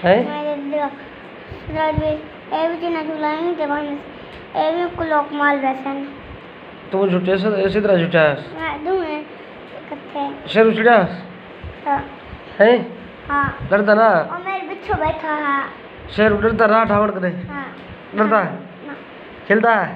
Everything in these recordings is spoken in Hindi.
है मेरे रात में ए भी ना झुलाएंगे जब हम ए भी को लोग माल वैसे तू झूठे से ऐसी तरह झूठा है मैं दूं है कथे शेर उछड़ा है हां डरता ना और मेरे पीछे बैठा है शेर डरता रहा ठावड़ करे हां डरता है खेलता है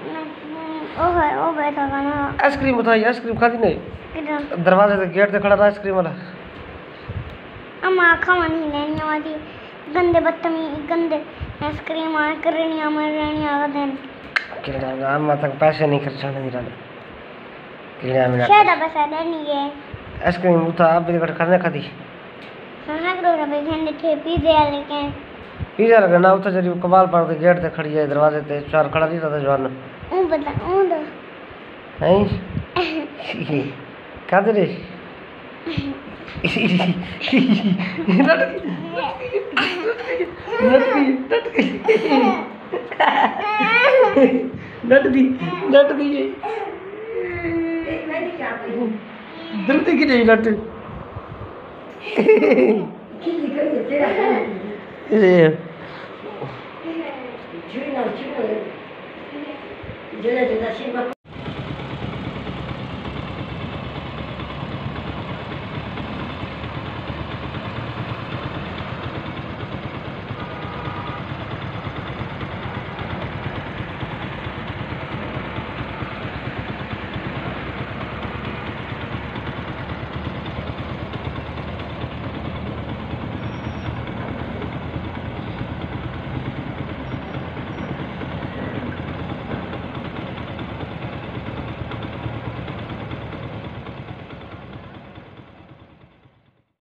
ओ बैठा है ना आइसक्रीम बताइए आइसक्रीम खाती नहीं दरवाजे से गेट से खड़ा था आइसक्रीम वाला अम्मा खावा नहीं लेनी वाली गंदे बदतमीज गंदे आइसक्रीम आ करनी अमर रहनी आ दिन किला अम्मा तक पैसे नहीं खर्चाने नहीं रहा किला में शायद पैसा लेनी है आइसक्रीम उठा आप भी खाने खाती हां करो रे घंटे थे पिज्जा लेके पिज्जा लगना उठा जरी कमाल पर के गेट से खड़ी है दरवाजे पे चार खड़ा नहीं था जवान ओ बता ओ दो हैं क्या दे रे नट गई जल्दी की नहीं नट